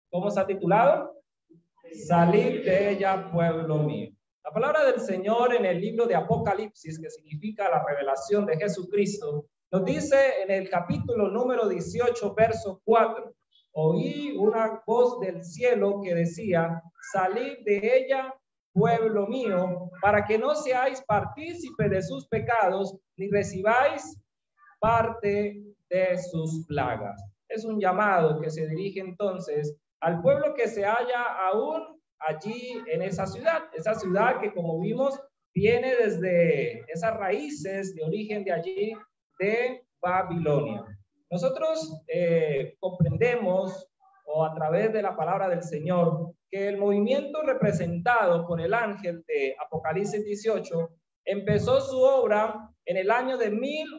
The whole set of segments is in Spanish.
¿Cómo está titulado? Salid de ella, pueblo mío. La palabra del Señor en el libro de Apocalipsis, que significa la revelación de Jesucristo, nos dice en el capítulo número 18, verso 4, oí una voz del cielo que decía, salid de ella, pueblo mío, para que no seáis partícipe de sus pecados, ni recibáis parte de sus plagas. Es un llamado que se dirige entonces al pueblo que se halla aún allí en esa ciudad que, como vimos, viene desde esas raíces de origen de allí, de Babilonia. Nosotros comprendemos, o a través de la palabra del Señor, que el movimiento representado por el ángel de Apocalipsis 18 empezó su obra en el año de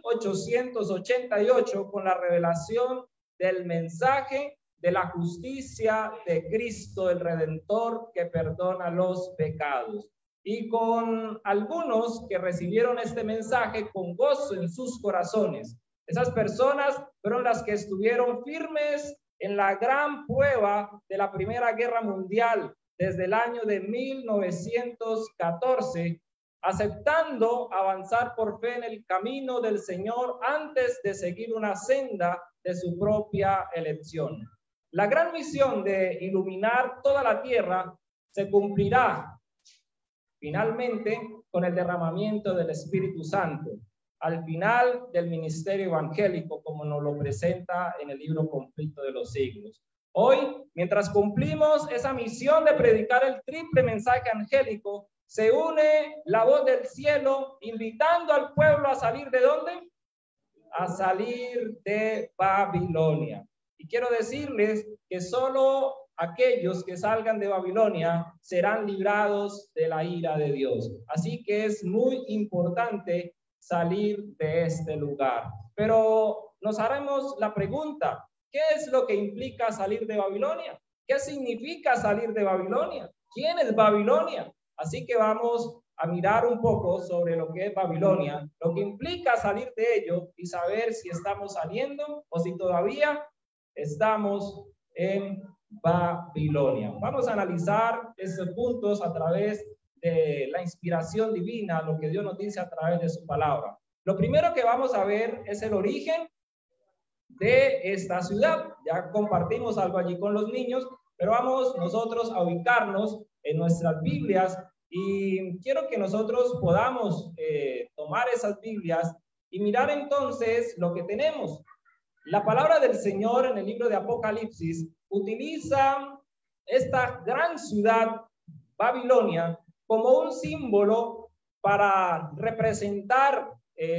1888 con la revelación del mensaje de la justicia de Cristo, el Redentor que perdona los pecados. Y con algunos que recibieron este mensaje con gozo en sus corazones. Esas personas fueron las que estuvieron firmes en la gran prueba de la Primera Guerra Mundial desde el año de 1914, aceptando avanzar por fe en el camino del Señor antes de seguir una senda de su propia elección. La gran misión de iluminar toda la tierra se cumplirá finalmente con el derramamiento del Espíritu Santo, al final del ministerio evangélico, como nos lo presenta en el libro Conflicto de los Siglos. Hoy, mientras cumplimos esa misión de predicar el triple mensaje angélico, se une la voz del cielo invitando al pueblo a salir ¿de dónde? A salir de Babilonia. Y quiero decirles que solo aquellos que salgan de Babilonia serán librados de la ira de Dios. Así que es muy importante salir de este lugar. Pero nos haremos la pregunta, ¿qué es lo que implica salir de Babilonia? ¿Qué significa salir de Babilonia? ¿Quién es Babilonia? Así que vamos a mirar un poco sobre lo que es Babilonia, lo que implica salir de ello y saber si estamos saliendo o si todavía estamos en Babilonia. Vamos a analizar estos puntos a través de la inspiración divina, lo que Dios nos dice a través de su palabra. Lo primero que vamos a ver es el origen de esta ciudad. Ya compartimos algo allí con los niños, pero vamos nosotros a ubicarnos en nuestras Biblias y quiero que nosotros podamos tomar esas Biblias y mirar entonces lo que tenemos. La palabra del Señor en el libro de Apocalipsis utiliza esta gran ciudad, Babilonia, como un símbolo para representar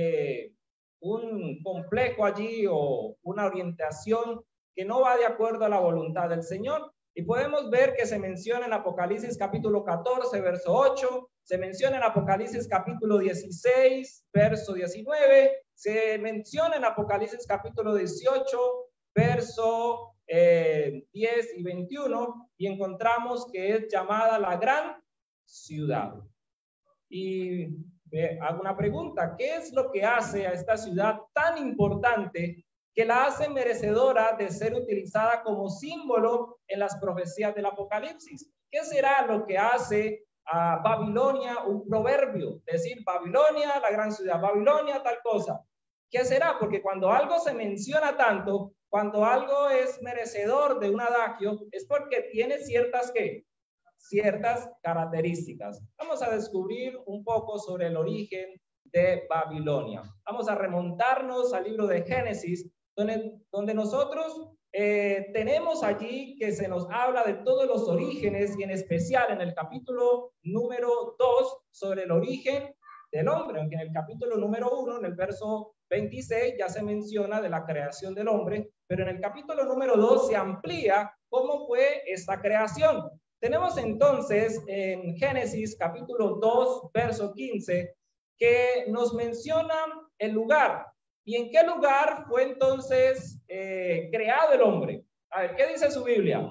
un complejo allí o una orientación que no va de acuerdo a la voluntad del Señor. Y podemos ver que se menciona en Apocalipsis capítulo 14, verso 8, se menciona en Apocalipsis capítulo 16, verso 19, se menciona en Apocalipsis capítulo 18, verso 10 y 21, y encontramos que es llamada la gran ciudad. Y hago una pregunta, ¿qué es lo que hace a esta ciudad tan importante que la hace merecedora de ser utilizada como símbolo en las profecías del Apocalipsis? ¿Qué será lo que hace a Babilonia un proverbio? Decir Babilonia, la gran ciudad, Babilonia, tal cosa. ¿Qué será? Porque cuando algo se menciona tanto, cuando algo es merecedor de un adagio, es porque tiene ciertas características. Vamos a descubrir un poco sobre el origen de Babilonia. Vamos a remontarnos al libro de Génesis, donde nosotros tenemos allí que se nos habla de todos los orígenes y en especial en el capítulo número 2 sobre el origen del hombre, aunque en el capítulo número 1, en el verso 26, ya se menciona de la creación del hombre, pero en el capítulo número 2 se amplía cómo fue esta creación. Tenemos entonces en Génesis capítulo 2, verso 15, que nos menciona el lugar. ¿Y en qué lugar fue entonces creado el hombre? A ver, ¿qué dice su Biblia?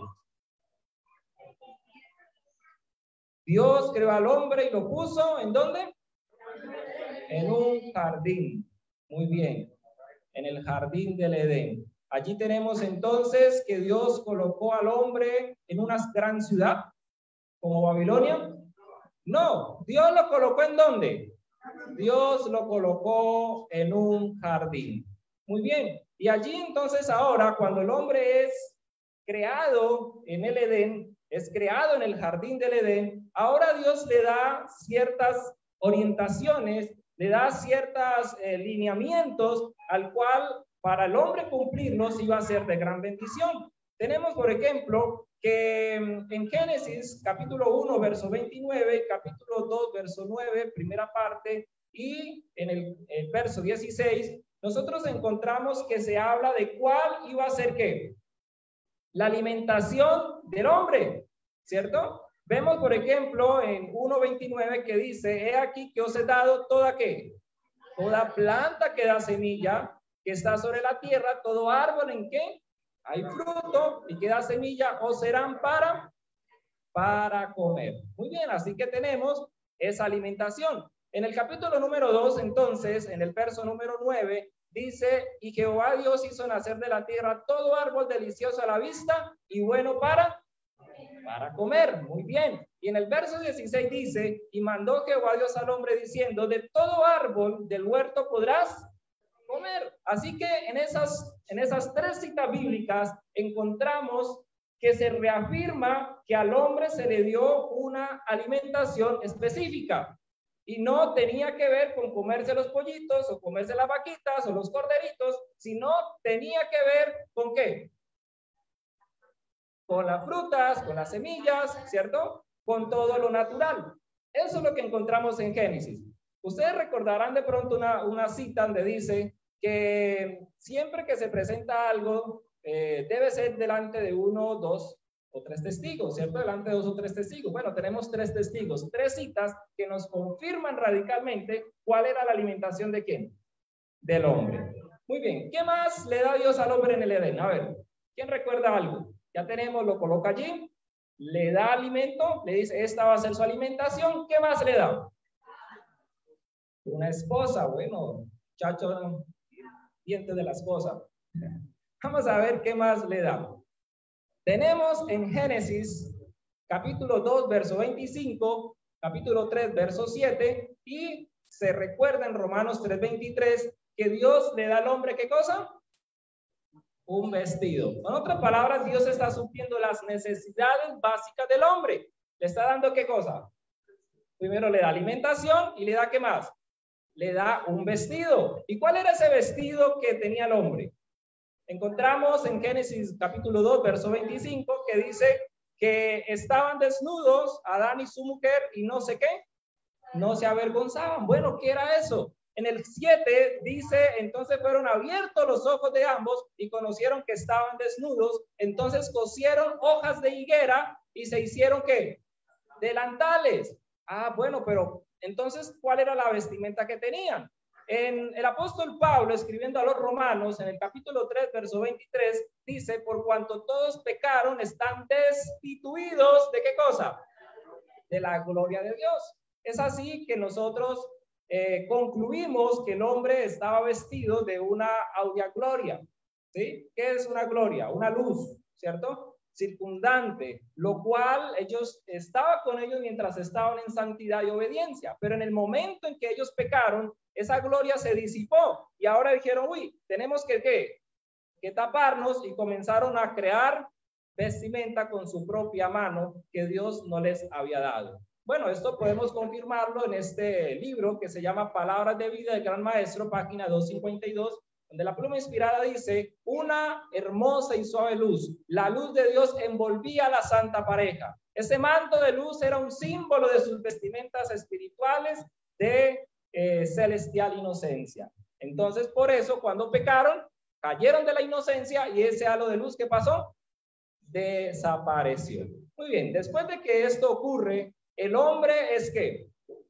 Dios creó al hombre y lo puso, ¿en dónde? En un jardín. Muy bien. En el jardín del Edén. Allí tenemos entonces que Dios colocó al hombre en una gran ciudad, como Babilonia. No, Dios lo colocó ¿en dónde? Dios lo colocó en un jardín. Muy bien. Y allí entonces ahora, cuando el hombre es creado en el Edén, es creado en el jardín del Edén, ahora Dios le da ciertas orientaciones, le da ciertos lineamientos al cual para el hombre cumplirlos iba a ser de gran bendición. Tenemos, por ejemplo, que en Génesis capítulo 1, verso 29, capítulo 2, verso 9, primera parte, y en el verso 16, nosotros encontramos que se habla de cuál iba a ser ¿qué? La alimentación del hombre, ¿cierto? Vemos, por ejemplo, en 1:29 que dice, he aquí que os he dado toda ¿qué? Toda planta que da semilla, que está sobre la tierra, todo árbol en que hay fruto y que da semilla, os serán para comer. Muy bien, así que tenemos esa alimentación. En el capítulo número 2, entonces, en el verso número 9, dice, y Jehová Dios hizo nacer de la tierra todo árbol delicioso a la vista y bueno para comer. Muy bien. Y en el verso 16 dice, y mandó Jehová Dios al hombre diciendo, de todo árbol del huerto podrás comer. Así que en esas tres citas bíblicas encontramos que se reafirma que al hombre se le dio una alimentación específica y no tenía que ver con comerse los pollitos o comerse las vaquitas o los corderitos, sino tenía que ver con ¿qué? Con las frutas, con las semillas, ¿cierto? Con todo lo natural. Eso es lo que encontramos en Génesis. Ustedes recordarán de pronto una cita donde dice que siempre que se presenta algo, debe ser delante de 1, 2 o 3 testigos, ¿cierto? Delante de 2 o 3 testigos. Bueno, tenemos 3 testigos, 3 citas que nos confirman radicalmente cuál era la alimentación de quién, del hombre. Muy bien, ¿qué más le da Dios al hombre en el Edén? A ver, ¿quién recuerda algo? Ya tenemos, lo coloca allí, le da alimento, le dice, esta va a ser su alimentación. ¿Qué más le da? Una esposa, bueno, chacho, dientes de la esposa. Vamos a ver qué más le da. Tenemos en Génesis, capítulo 2, verso 25, capítulo 3, verso 7, y se recuerda en Romanos 3:23 que Dios le da al hombre, ¿qué cosa? Un vestido. En otras palabras, Dios está supliendo las necesidades básicas del hombre. ¿Le está dando qué cosa? Primero le da alimentación y le da ¿qué más? Le da un vestido. ¿Y cuál era ese vestido que tenía el hombre? Encontramos en Génesis capítulo 2, verso 25, que dice que estaban desnudos Adán y su mujer y no sé qué, no se avergonzaban. Bueno, ¿qué era eso? En el 7 dice, entonces fueron abiertos los ojos de ambos y conocieron que estaban desnudos, entonces cosieron hojas de higuera y se hicieron ¿qué? Delantales. Ah, bueno, pero entonces, ¿cuál era la vestimenta que tenían? En el apóstol Pablo, escribiendo a los romanos, en el capítulo 3, verso 23, dice, por cuanto todos pecaron, están destituidos ¿de qué cosa? De la gloria de Dios. Es así que nosotros concluimos que el hombre estaba vestido de una aurea gloria. ¿Sí? ¿Qué es una gloria? Una luz, ¿cierto? Circundante, lo cual estaba con ellos mientras estaban en santidad y obediencia, pero en el momento en que ellos pecaron, esa gloria se disipó y ahora dijeron, uy, tenemos que taparnos y comenzaron a crear vestimenta con su propia mano que Dios no les había dado. Bueno, esto podemos confirmarlo en este libro que se llama Palabras de Vida del Gran Maestro, página 252, donde la pluma inspirada dice, una hermosa y suave luz, la luz de Dios envolvía a la santa pareja. Ese manto de luz era un símbolo de sus vestimentas espirituales de celestial inocencia. Entonces, por eso, cuando pecaron, cayeron de la inocencia y ese halo de luz, ¿qué pasó? Desapareció. Muy bien, después de que esto ocurre, el hombre es ¿qué?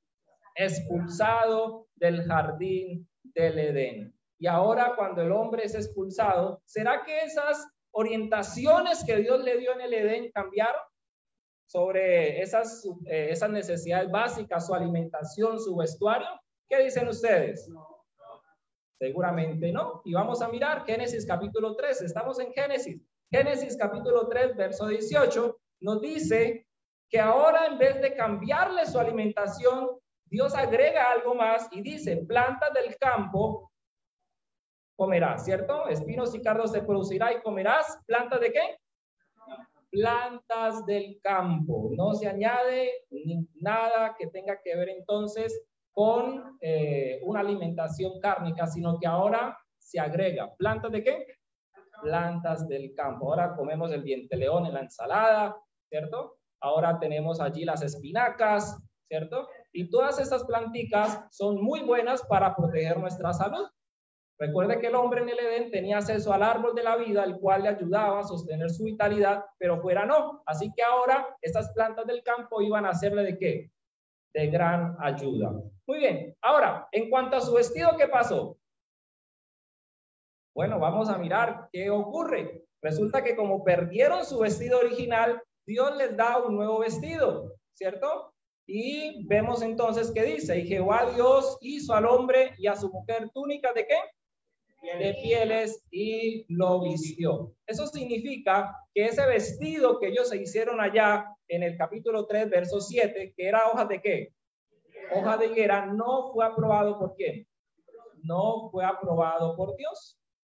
Expulsado del jardín del Edén. Y ahora cuando el hombre es expulsado, ¿será que esas orientaciones que Dios le dio en el Edén cambiaron? Sobre esas necesidades básicas, su alimentación, su vestuario. ¿Qué dicen ustedes? Seguramente no. Y vamos a mirar Génesis capítulo 3. Estamos en Génesis. Génesis capítulo 3, verso 18, nos dice que ahora en vez de cambiarle su alimentación, Dios agrega algo más y dice, plantas del campo comerás, ¿cierto? Espinos y cardos te producirá y comerás. ¿Plantas de qué? Plantas del campo. No se añade nada que tenga que ver entonces con una alimentación cárnica, sino que ahora se agrega. ¿Plantas de qué? Plantas del campo. Ahora comemos el diente-león en la ensalada, ¿cierto? Ahora tenemos allí las espinacas, ¿cierto? Y todas estas planticas son muy buenas para proteger nuestra salud. Recuerde que el hombre en el Edén tenía acceso al árbol de la vida, el cual le ayudaba a sostener su vitalidad, pero fuera no. Así que ahora estas plantas del campo iban a hacerle ¿de qué? De gran ayuda. Muy bien. Ahora, en cuanto a su vestido, ¿qué pasó? Bueno, vamos a mirar qué ocurre. Resulta que como perdieron su vestido original, Dios les da un nuevo vestido, ¿cierto? Y vemos entonces que dice, y Jehová Dios hizo al hombre y a su mujer túnicas ¿de qué? De pieles y lo vistió. Eso significa que ese vestido que ellos se hicieron allá en el capítulo 3, verso 7, que era hojas de qué? Hoja de higuera, no fue aprobado ¿por quién? No fue aprobado por Dios.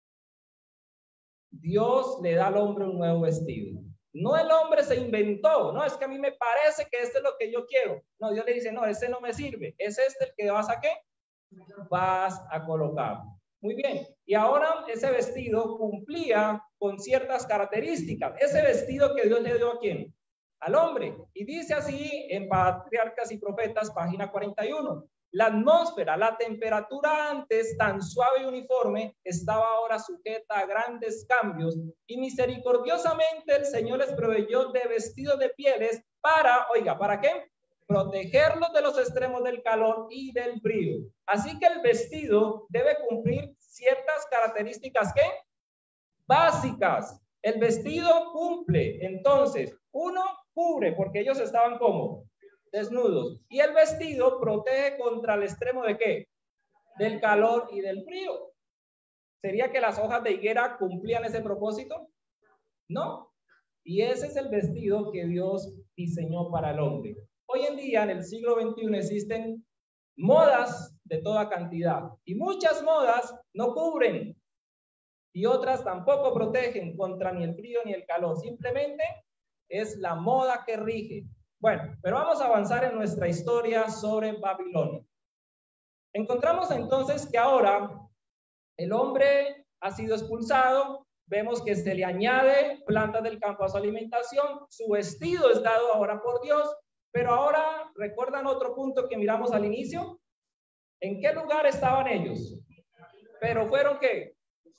Dios le da al hombre un nuevo vestido. No el hombre se inventó, no, es que a mí me parece que este es lo que yo quiero. No, Dios le dice, no, este no me sirve. ¿Es este el que vas a qué? Vas a colocar. Muy bien. Y ahora ese vestido cumplía con ciertas características. Ese vestido que Dios le dio ¿a quién? Al hombre. Y dice así en Patriarcas y Profetas, página 41. La atmósfera, la temperatura antes tan suave y uniforme, estaba ahora sujeta a grandes cambios y misericordiosamente el Señor les proveyó de vestidos de pieles para, oiga, ¿para qué? Protegerlos de los extremos del calor y del frío. Así que el vestido debe cumplir ciertas características ¿qué? Básicas. El vestido cumple, entonces, uno, cubre, porque ellos estaban como desnudos. Y el vestido protege contra el extremo de ¿qué? Del calor y del frío. ¿Sería que las hojas de higuera cumplían ese propósito? No. Y ese es el vestido que Dios diseñó para el hombre. Hoy en día, en el siglo XXI, existen modas de toda cantidad. Y muchas modas no cubren. Y otras tampoco protegen contra ni el frío ni el calor. Simplemente es la moda que rige. Bueno, pero vamos a avanzar en nuestra historia sobre Babilonia. Encontramos entonces que ahora el hombre ha sido expulsado. Vemos que se le añade plantas del campo a su alimentación. Su vestido es dado ahora por Dios. Pero ahora, ¿recuerdan otro punto que miramos al inicio? ¿En qué lugar estaban ellos? Pero fueron ¿qué?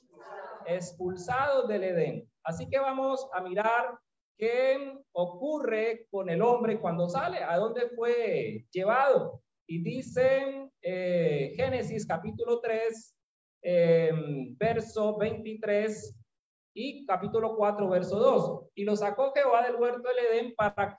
Expulsados del Edén. Así que vamos a mirar ¿qué ocurre con el hombre cuando sale? ¿A dónde fue llevado? Y dice Génesis capítulo 3, verso 23 y capítulo 4, verso 2. Y lo sacó Jehová del huerto del Edén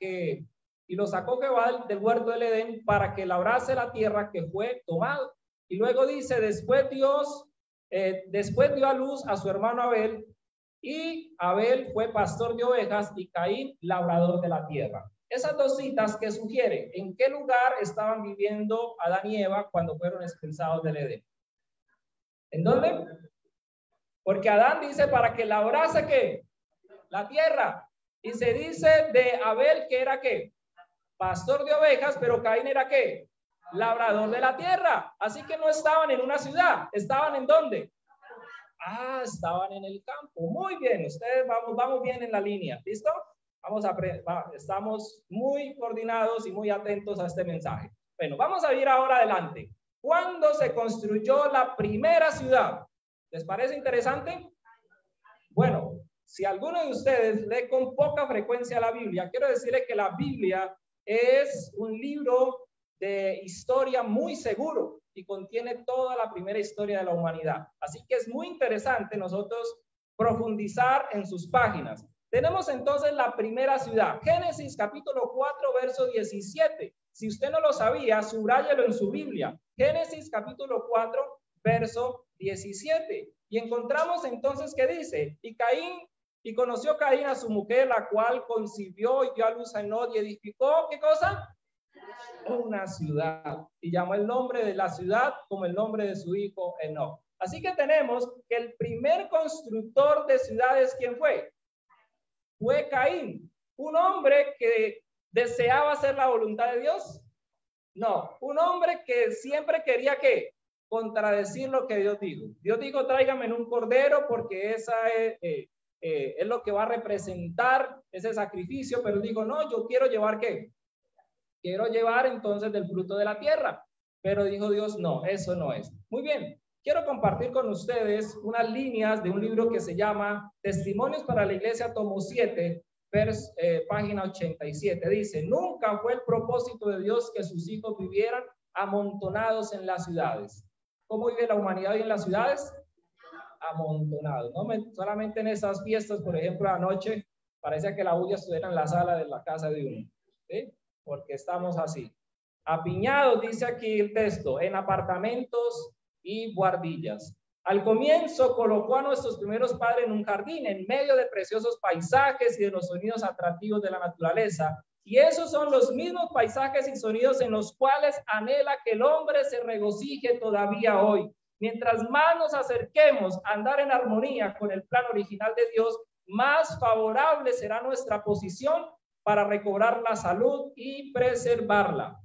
para que labrase la tierra que fue tomado. Y luego dice, después dio a luz a su hermano Abel, y Abel fue pastor de ovejas y Caín labrador de la tierra. Esas dos citas que sugieren en qué lugar estaban viviendo Adán y Eva cuando fueron expulsados del Edén. ¿En dónde? Porque Adán dice para que labrase ¿qué? La tierra. Y se dice de Abel que era ¿qué? Pastor de ovejas, pero Caín era ¿qué? Labrador de la tierra. Así que no estaban en una ciudad. ¿Estaban en dónde? Estaban en el campo. Muy bien, ustedes vamos bien en la línea. ¿Listo? Estamos muy coordinados y muy atentos a este mensaje. Bueno, vamos a ir ahora adelante. ¿Cuándo se construyó la primera ciudad? ¿Les parece interesante? Bueno, si alguno de ustedes lee con poca frecuencia la Biblia, quiero decirle que la Biblia es un libro de historia muy seguro y contiene toda la primera historia de la humanidad. Así que es muy interesante nosotros profundizar en sus páginas. Tenemos entonces la primera ciudad, Génesis capítulo 4, verso 17. Si usted no lo sabía, subráyelo en su Biblia. Génesis capítulo 4, verso 17. Y encontramos entonces que dice, y conoció Caín a su mujer, la cual concibió y dio a luz a Enod y edificó, ¿qué cosa? Una ciudad. Y llamó el nombre de la ciudad como el nombre de su hijo Enod. Así que tenemos que el primer constructor de ciudades, ¿quién fue? Fue Caín, un hombre que deseaba hacer la voluntad de Dios. No, un hombre que siempre quería que contradecir lo que Dios dijo. Dios dijo, tráigame un cordero porque esa es lo que va a representar ese sacrificio, pero dijo, no, yo quiero llevar ¿qué? Quiero llevar entonces del fruto de la tierra. Pero dijo Dios, no, eso no es. Muy bien, quiero compartir con ustedes unas líneas de un libro que se llama Testimonios para la Iglesia, tomo 7, página 87. Dice, nunca fue el propósito de Dios que sus hijos vivieran amontonados en las ciudades. ¿Cómo vive la humanidad hoy en las ciudades? Amontonados, ¿no? Solamente en esas fiestas, por ejemplo, anoche, parecía que la bulla estuviera en la sala de la casa de uno, ¿sí? Porque estamos así. Apiñados, dice aquí el texto, en apartamentos y guardillas. Al comienzo colocó a nuestros primeros padres en un jardín, en medio de preciosos paisajes y de los sonidos atractivos de la naturaleza. Y esos son los mismos paisajes y sonidos en los cuales anhela que el hombre se regocije todavía hoy. Mientras más nos acerquemos a andar en armonía con el plan original de Dios, más favorable será nuestra posición para recobrar la salud y preservarla.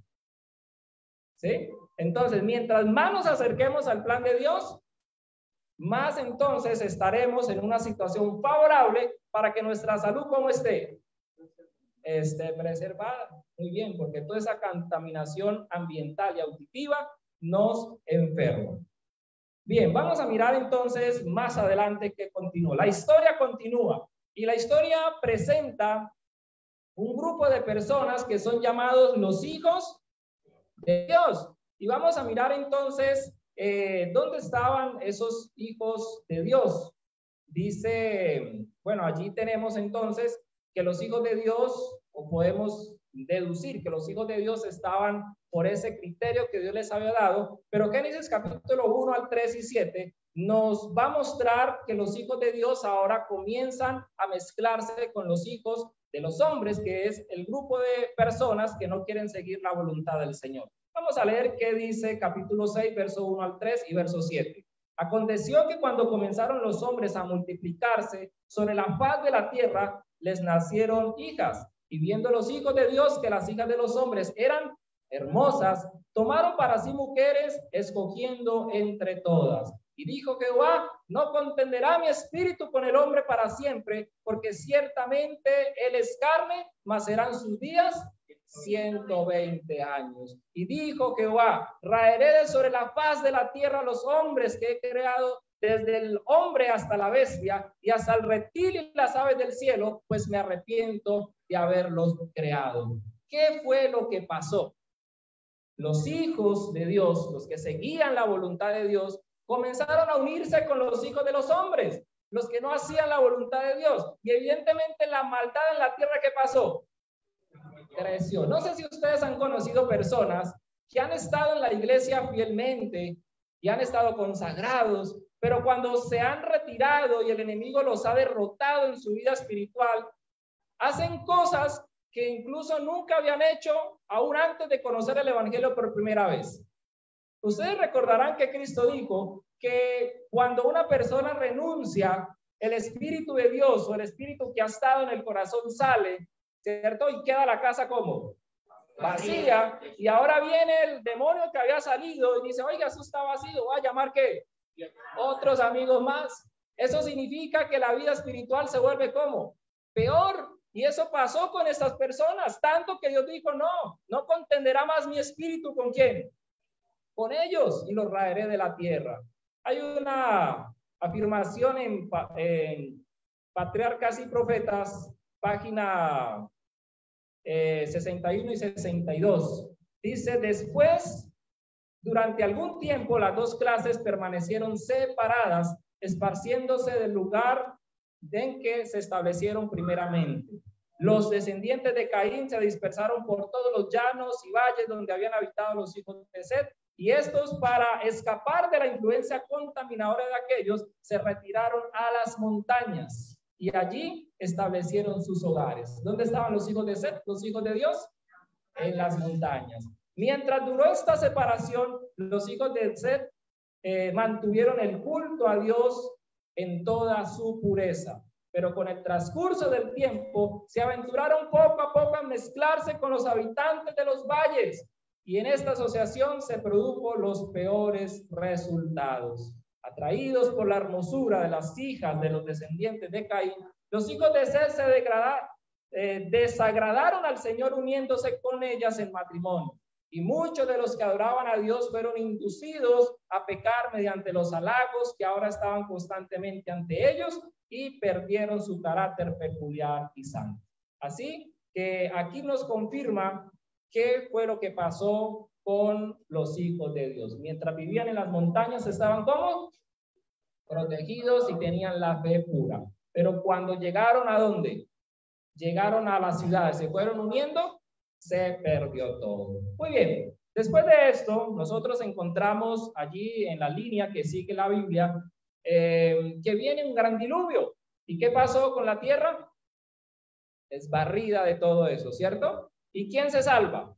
¿Sí? Entonces, mientras más nos acerquemos al plan de Dios, más entonces estaremos en una situación favorable para que nuestra salud, ¿cómo esté? Esté preservada. Muy bien, porque toda esa contaminación ambiental y auditiva nos enferma. Bien, vamos a mirar entonces más adelante que continúa. La historia continúa y la historia presenta un grupo de personas que son llamados los hijos de Dios. Y vamos a mirar entonces dónde estaban esos hijos de Dios. Dice, bueno, allí tenemos entonces que los hijos de Dios, o podemos deducir que los hijos de Dios estaban por ese criterio que Dios les había dado, pero Génesis capítulo 1 al 3 y 7 nos va a mostrar que los hijos de Dios ahora comienzan a mezclarse con los hijos de los hombres, que es el grupo de personas que no quieren seguir la voluntad del Señor. Vamos a leer qué dice capítulo 6, verso 1 al 3 y verso 7. Aconteció que cuando comenzaron los hombres a multiplicarse sobre la faz de la tierra, les nacieron hijas. Y viendo los hijos de Dios que las hijas de los hombres eran hermosas, tomaron para sí mujeres, escogiendo entre todas. Y dijo Jehová, no contenderá mi espíritu con el hombre para siempre, porque ciertamente él es carne, mas serán sus días 120 años. Y dijo Jehová, raeré de sobre la faz de la tierra los hombres que he creado, desde el hombre hasta la bestia y hasta el reptil y las aves del cielo, pues me arrepiento de haberlos creado. ¿Qué fue lo que pasó? Los hijos de Dios, los que seguían la voluntad de Dios, comenzaron a unirse con los hijos de los hombres, los que no hacían la voluntad de Dios. Y evidentemente la maldad en la tierra, ¿qué pasó? Creció. No sé si ustedes han conocido personas que han estado en la iglesia fielmente y han estado consagrados, pero cuando se han retirado y el enemigo los ha derrotado en su vida espiritual, hacen cosas que incluso nunca habían hecho aún antes de conocer el evangelio por primera vez. Ustedes recordarán que Cristo dijo que cuando una persona renuncia, el Espíritu de Dios o el Espíritu que ha estado en el corazón sale, ¿cierto? Y queda la casa como vacía. Y ahora viene el demonio que había salido y dice, oiga, eso está vacío, ¿va a llamar qué? Otros amigos más. Eso significa que la vida espiritual se vuelve ¿cómo? Peor. Y eso pasó con estas personas, tanto que Dios dijo, no contenderá más mi espíritu ¿con quién? Con ellos, y los raeré de la tierra. Hay una afirmación en Patriarcas y Profetas, página 61 y 62. Dice, después, durante algún tiempo, las dos clases permanecieron separadas, esparciéndose del lugar en que se establecieron primeramente. Los descendientes de Caín se dispersaron por todos los llanos y valles donde habían habitado los hijos de Set, Y estos, para escapar de la influencia contaminadora de aquellos, se retiraron a las montañas y allí establecieron sus hogares. ¿Dónde estaban los hijos de Set, los hijos de Dios? En las montañas. Mientras duró esta separación, los hijos de Set mantuvieron el culto a Dios en toda su pureza. Pero con el transcurso del tiempo se aventuraron poco a poco a mezclarse con los habitantes de los valles, y en esta asociación se produjo los peores resultados. Atraídos por la hermosura de las hijas de los descendientes de Caín, los hijos de Set se desagradaron al Señor uniéndose con ellas en matrimonio. Y muchos de los que adoraban a Dios fueron inducidos a pecar mediante los halagos que ahora estaban constantemente ante ellos, y perdieron su carácter peculiar y santo. Así que aquí nos confirma qué fue lo que pasó con los hijos de Dios. Mientras vivían en las montañas, estaban ¿cómo? Protegidos y tenían la fe pura. Pero cuando llegaron ¿a dónde? Llegaron a las ciudades, se fueron uniendo, se perdió todo. Muy bien, después de esto, nosotros encontramos allí en la línea que sigue la Biblia, que viene un gran diluvio. ¿Y qué pasó con la tierra? Es barrida de todo eso, ¿cierto? ¿Y quién se salva?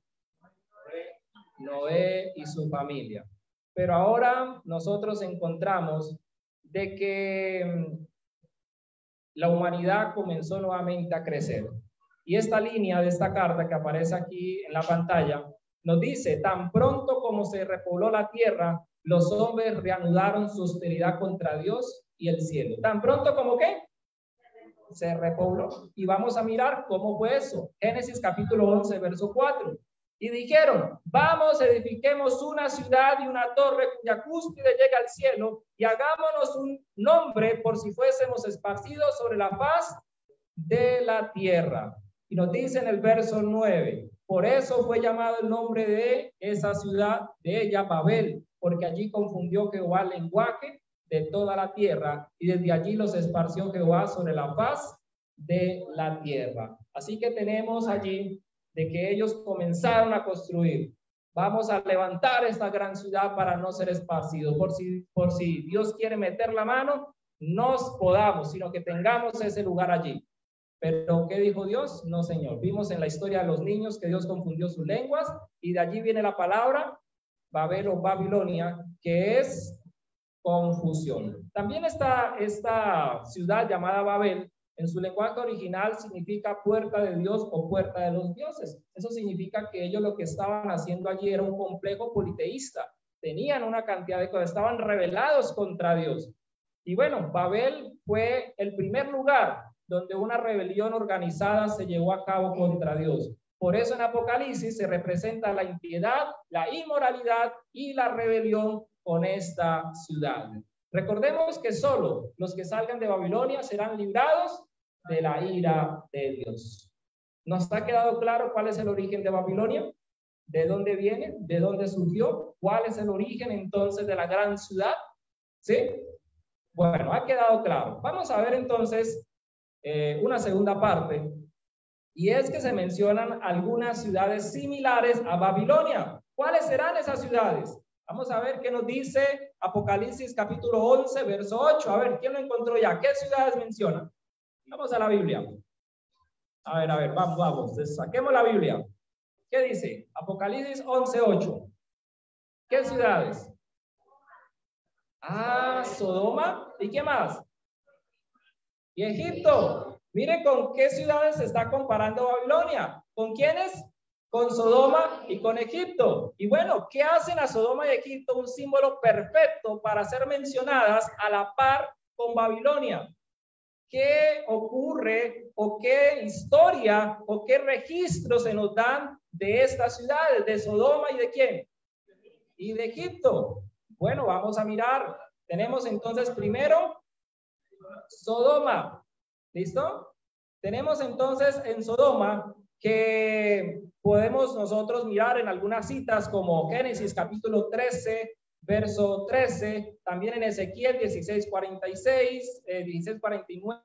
Noé y su familia. Pero ahora nosotros encontramos de que la humanidad comenzó nuevamente a crecer. Y esta línea de esta carta que aparece aquí en la pantalla nos dice: tan pronto como se repobló la tierra, los hombres reanudaron su hostilidad contra Dios y el cielo. ¿Tan pronto como qué? Se repobló. Y vamos a mirar cómo fue eso. Génesis capítulo 11, verso 4. Y dijeron: vamos, edifiquemos una ciudad y una torre cuya cúspide llega al cielo, y hagámonos un nombre por si fuésemos esparcidos sobre la faz de la tierra. Y nos dice en el verso 9: por eso fue llamado el nombre de esa ciudad, de ella, Babel, porque allí confundió Jehová el lenguaje de toda la tierra, y desde allí los esparció Jehová sobre la faz de la tierra. Así que tenemos allí de que ellos comenzaron a construir. Vamos a levantar esta gran ciudad para no ser esparcidos. Por si Dios quiere meter la mano, nos podamos, sino que tengamos ese lugar allí. Pero ¿qué dijo Dios? No, Señor. Vimos en la historia de los niños que Dios confundió sus lenguas, y de allí viene la palabra Babel o Babilonia, que es confusión. También esta ciudad llamada Babel, en su lenguaje original significa puerta de Dios o puerta de los dioses. Eso significa que ellos lo que estaban haciendo allí era un complejo politeísta. Tenían una cantidad de cosas, estaban rebelados contra Dios. Y bueno, Babel fue el primer lugar donde una rebelión organizada se llevó a cabo contra Dios. Por eso en Apocalipsis se representa la impiedad, la inmoralidad y la rebelión con esta ciudad. Recordemos que solo los que salgan de Babilonia serán librados de la ira de Dios. ¿Nos ha quedado claro cuál es el origen de Babilonia? ¿De dónde viene? ¿De dónde surgió? ¿Cuál es el origen entonces de la gran ciudad? ¿Sí? Bueno, ha quedado claro. Vamos a ver entonces una segunda parte, y es que se mencionan algunas ciudades similares a Babilonia. ¿Cuáles serán esas ciudades? Vamos a ver qué nos dice Apocalipsis capítulo 11, verso 8. A ver, ¿quién lo encontró ya? ¿Qué ciudades menciona? Vamos a la Biblia. A ver, vamos. Saquemos la Biblia. ¿Qué dice? Apocalipsis 11, 8. ¿Qué ciudades? Ah, Sodoma. ¿Y qué más? Y Egipto. Mire con qué ciudades se está comparando Babilonia. ¿Con quiénes? Con Sodoma y con Egipto. Y bueno, ¿qué hacen a Sodoma y Egipto un símbolo perfecto para ser mencionadas a la par con Babilonia? ¿Qué ocurre o qué historia o qué registros se nos dan de estas ciudades, de Sodoma y de quién? Y de Egipto. Bueno, vamos a mirar. Tenemos entonces primero Sodoma. ¿Listo? Tenemos entonces en Sodoma que podemos nosotros mirar en algunas citas como Génesis capítulo 13, verso 13, también en Ezequiel 16:46, 16:49,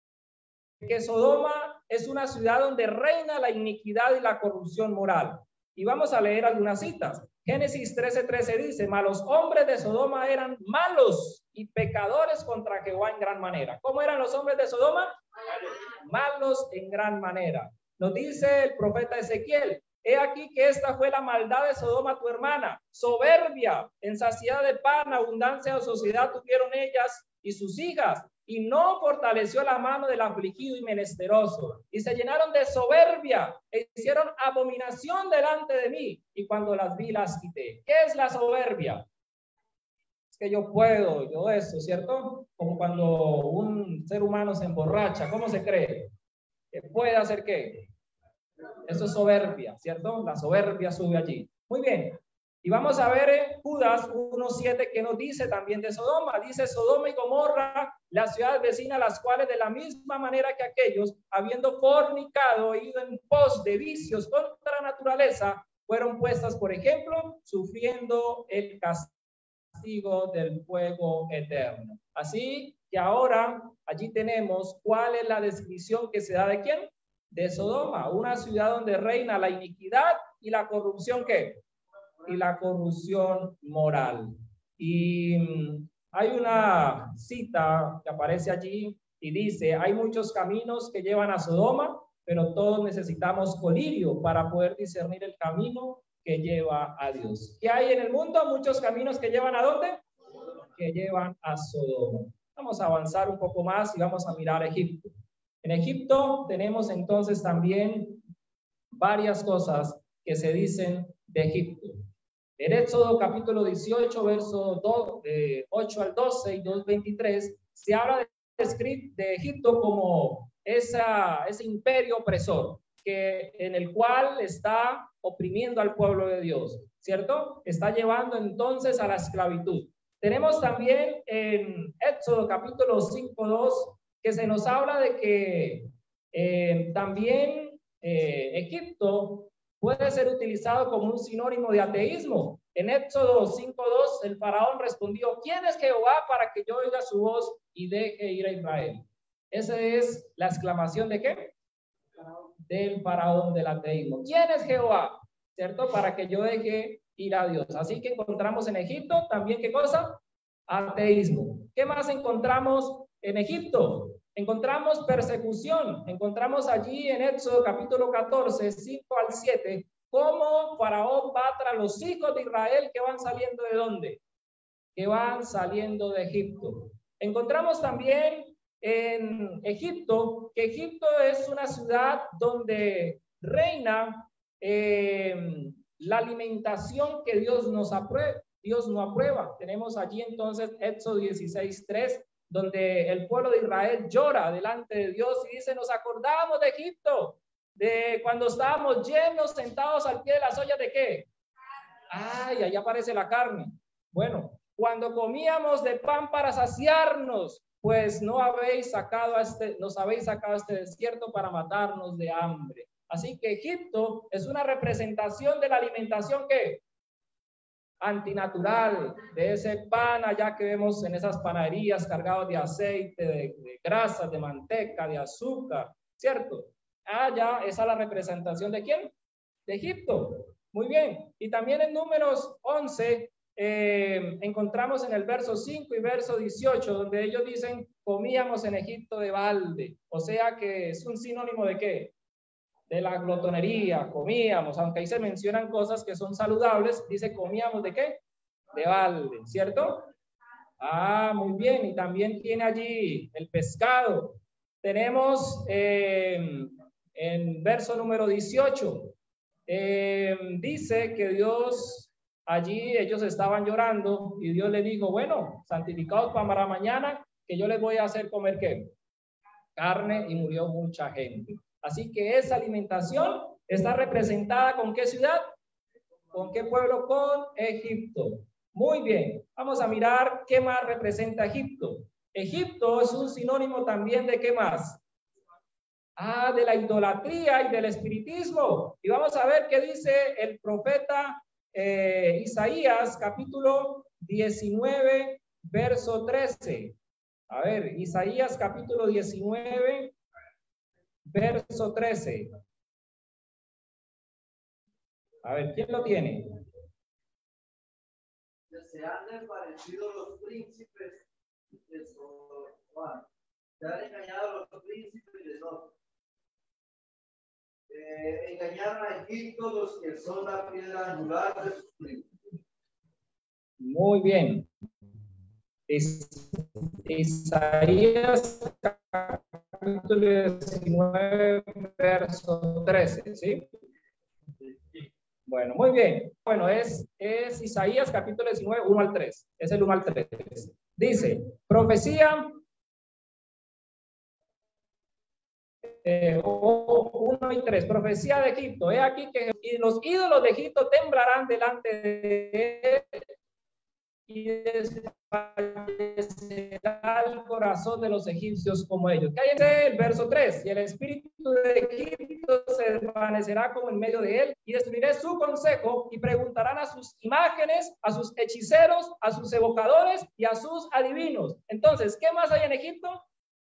que Sodoma es una ciudad donde reina la iniquidad y la corrupción moral. Y vamos a leer algunas citas. Génesis 13:13 dice, mas los hombres de Sodoma eran malos y pecadores contra Jehová en gran manera. ¿Cómo eran los hombres de Sodoma? Malos en gran manera. Nos dice el profeta Ezequiel, he aquí que esta fue la maldad de Sodoma tu hermana, soberbia, en saciedad de pan, abundancia de sociedad tuvieron ellas y sus hijas, y no fortaleció la mano del afligido y menesteroso, y se llenaron de soberbia, e hicieron abominación delante de mí, y cuando las vi las quité. ¿Qué es la soberbia? Es que yo puedo, yo eso, ¿cierto? Como cuando un ser humano se emborracha, ¿cómo se cree? ¿Que puede hacer qué? Eso es soberbia, ¿cierto? La soberbia sube allí. Muy bien. Y vamos a ver Judas 1:7 que nos dice también de Sodoma. Dice Sodoma y Gomorra, las ciudades vecinas, las cuales de la misma manera que aquellos, habiendo fornicado, ido en pos de vicios contra la naturaleza, fueron puestas, por ejemplo, sufriendo el castigo del fuego eterno. Así que ahora allí tenemos cuál es la descripción que se da de quién. De Sodoma, una ciudad donde reina la iniquidad y la corrupción, ¿qué? Y la corrupción moral. Y hay una cita que aparece allí y dice, hay muchos caminos que llevan a Sodoma, pero todos necesitamos colirio para poder discernir el camino que lleva a Dios. ¿Qué hay en el mundo? Muchos caminos que llevan ¿a dónde? Que llevan a Sodoma. Vamos a avanzar un poco más y vamos a mirar a Egipto. En Egipto tenemos entonces también varias cosas que se dicen de Egipto. En Éxodo capítulo 18, verso 8 al 12 y 2:23, se habla de Egipto como ese imperio opresor en el cual está oprimiendo al pueblo de Dios, ¿cierto? Está llevando entonces a la esclavitud. Tenemos también en Éxodo capítulo 5:2 que se nos habla de que también Egipto puede ser utilizado como un sinónimo de ateísmo. En Éxodo 5:2 el faraón respondió, ¿quién es Jehová para que yo oiga su voz y deje ir a Israel? Esa es la exclamación ¿de qué? Del faraón del ateísmo. ¿Quién es Jehová? ¿Cierto? Para que yo deje ir a Dios. Así que encontramos en Egipto también ¿qué cosa? Ateísmo. ¿Qué más encontramos en Egipto? Encontramos persecución. Encontramos allí en Éxodo capítulo 14, 5 al 7, cómo Faraón va tras los hijos de Israel que van saliendo ¿de dónde? Que van saliendo de Egipto. Encontramos también en Egipto que Egipto es una ciudad donde reina la alimentación que Dios nos aprueba. Dios no aprueba. Tenemos allí entonces Éxodo 16:3, donde el pueblo de Israel llora delante de Dios y dice, nos acordamos de Egipto, de cuando estábamos llenos, sentados al pie de las ollas ¿de qué? Ay, ahí aparece la carne. Bueno, cuando comíamos de pan para saciarnos, pues nos habéis sacado a este desierto para matarnos de hambre. Así que Egipto es una representación de la alimentación que antinatural, de ese pan allá que vemos en esas panaderías cargados de aceite, de grasas, de manteca, de azúcar, ¿cierto? Allá esa es la representación ¿de quién? De Egipto. Muy bien. Y también en Números 11 encontramos en el verso 5 y verso 18, donde ellos dicen, comíamos en Egipto de balde. O sea que es un sinónimo ¿de qué? De la glotonería, comíamos, aunque ahí se mencionan cosas que son saludables, dice comíamos ¿de qué? De balde, ¿cierto? Ah, muy bien, y también tiene allí el pescado. Tenemos en verso número 18, dice que Dios, allí ellos estaban llorando y Dios le dijo, bueno, santificados para mañana, que yo les voy a hacer comer ¿qué? Carne, y murió mucha gente. Así que esa alimentación está representada ¿con qué ciudad? ¿Con qué pueblo? Con Egipto. Muy bien, vamos a mirar qué más representa Egipto. Egipto es un sinónimo también de ¿qué más? Ah, de la idolatría y del espiritismo. Y vamos a ver qué dice el profeta Isaías, capítulo 19, verso 13. A ver, Isaías, capítulo 19, verso 13. A ver, ¿quién lo tiene? Se han desvanecido los príncipes de Sodoma. Se han engañado los príncipes de Sodoma. Engañaron a Egipto los que son la piedra angular de sus príncipes. Muy bien. Isaías capítulo 19, verso 13, ¿sí? Bueno, muy bien. Bueno, es Isaías capítulo 19, 1 al 3. Es el 1 al 3. Dice, profecía 1 y 3. Profecía de Egipto. He aquí que los ídolos de Egipto temblarán delante de él y desfallecerá el corazón de los egipcios como ellos. Cállate el verso 3. Y el espíritu de Egipto se desvanecerá como en medio de él, y destruiré su consejo, y preguntarán a sus imágenes, a sus hechiceros, a sus evocadores y a sus adivinos. Entonces, ¿qué más hay en Egipto?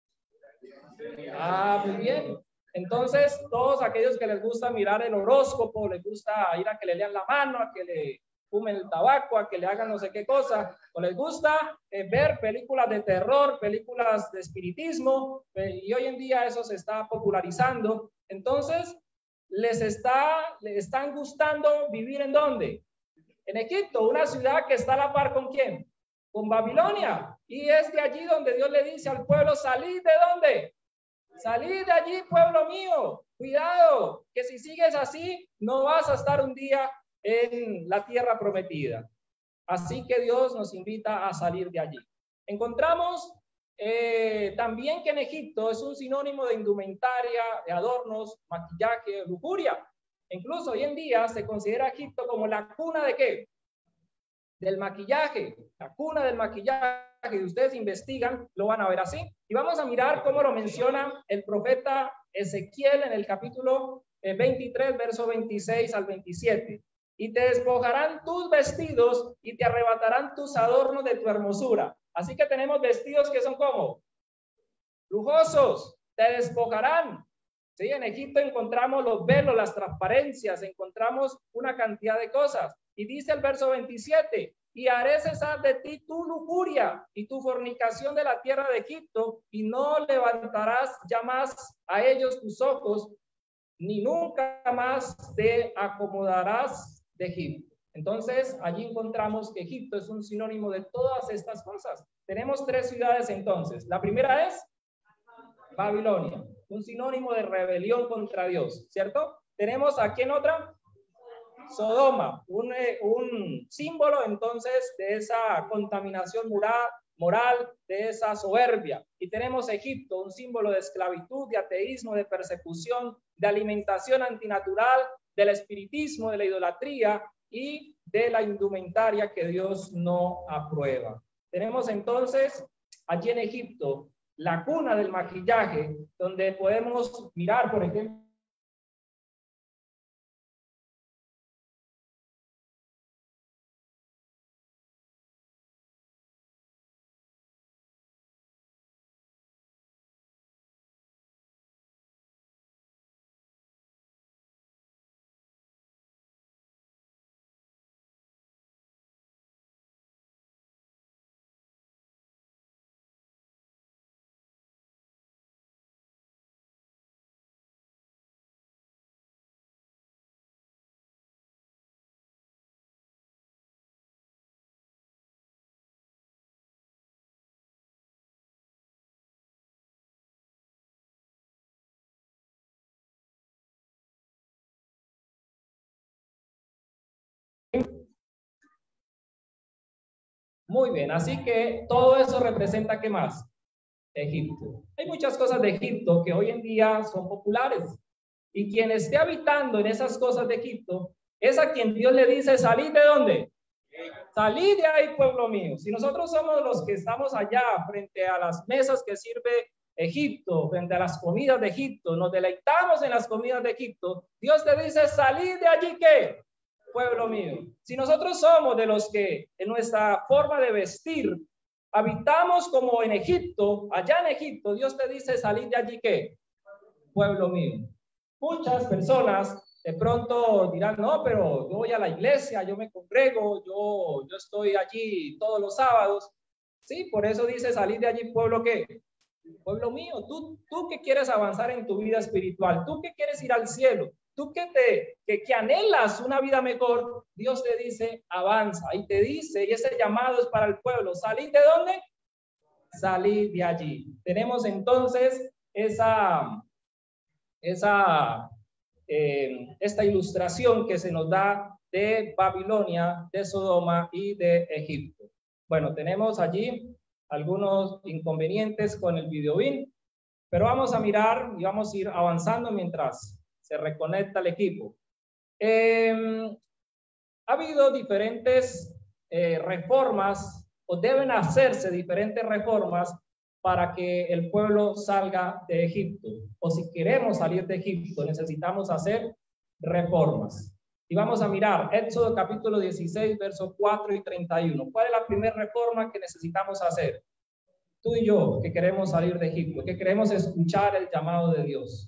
Muy bien. Entonces, todos aquellos que les gusta mirar el horóscopo, les gusta ir a que le lean la mano, a que le fumen el tabaco, a que le hagan no sé qué cosa, o les gusta ver películas de terror, películas de espiritismo, y hoy en día eso se está popularizando. Entonces, les están gustando vivir ¿en dónde? En Egipto, una ciudad que está a la par ¿con quién? Con Babilonia. Y es de allí donde Dios le dice al pueblo, salid ¿de dónde? Salid de allí, pueblo mío. Cuidado, que si sigues así, no vas a estar un día en la tierra prometida. Así que Dios nos invita a salir de allí. Encontramos también que en Egipto es un sinónimo de indumentaria, de adornos, maquillaje, lujuria. Incluso hoy en día se considera Egipto como la cuna ¿de qué? Del maquillaje, la cuna del maquillaje. Y ustedes investigan, lo van a ver así. Y vamos a mirar cómo lo menciona el profeta Ezequiel en el capítulo 23, verso 26 al 27. Y te despojarán tus vestidos y te arrebatarán tus adornos de tu hermosura. Así que tenemos vestidos que son como lujosos, te despojarán. ¿Sí? En Egipto encontramos los velos, las transparencias, encontramos una cantidad de cosas. Y dice el verso 27, y haré cesar de ti tu lujuria y tu fornicación de la tierra de Egipto, y no levantarás ya más a ellos tus ojos, ni nunca más te acomodarás de Egipto. Entonces, allí encontramos que Egipto es un sinónimo de todas estas cosas. Tenemos 3 ciudades entonces. La primera es Babilonia, un sinónimo de rebelión contra Dios, ¿cierto? Tenemos aquí en otra, Sodoma, un símbolo entonces de esa contaminación moral, de esa soberbia. Y tenemos Egipto, un símbolo de esclavitud, de ateísmo, de persecución, de alimentación antinatural, del espiritismo, de la idolatría y de la indumentaria que Dios no aprueba. Tenemos entonces allí en Egipto la cuna del maquillaje, donde podemos mirar, por ejemplo, muy bien, así que todo eso representa ¿qué más? Egipto. Hay muchas cosas de Egipto que hoy en día son populares. Y quien esté habitando en esas cosas de Egipto es a quien Dios le dice, salid ¿de dónde? Salid de ahí, pueblo mío. Si nosotros somos los que estamos allá frente a las mesas que sirve Egipto, frente a las comidas de Egipto, nos deleitamos en las comidas de Egipto, Dios te dice, salid de allí, ¿qué? Pueblo mío. Si nosotros somos de los que en nuestra forma de vestir habitamos como en Egipto, allá en Egipto, Dios te dice, salid de allí, ¿qué? Pueblo mío. Muchas personas De pronto dirán, no, pero yo voy a la iglesia, yo me congrego, yo estoy allí todos los sábados. Sí, por eso dice, salir de allí, pueblo, ¿qué? Pueblo mío, tú que quieres avanzar en tu vida espiritual, tú que quieres ir al cielo, tú que anhelas una vida mejor, Dios te dice, avanza, y te dice, y ese llamado es para el pueblo, ¿salir de dónde? Salir de allí. Tenemos entonces esta ilustración que se nos da de Babilonia, de Sodoma y de Egipto. Bueno, tenemos allí algunos inconvenientes con el videobeam, pero vamos a mirar y vamos a ir avanzando mientras se reconecta el equipo. Ha habido diferentes reformas, o deben hacerse diferentes reformas para que el pueblo salga de Egipto, o si queremos salir de Egipto necesitamos hacer reformas. Y vamos a mirar Éxodo capítulo 16, versos 4 y 31. ¿Cuál es la primera reforma que necesitamos hacer? Tú y yo, que queremos salir de Egipto, que queremos escuchar el llamado de Dios.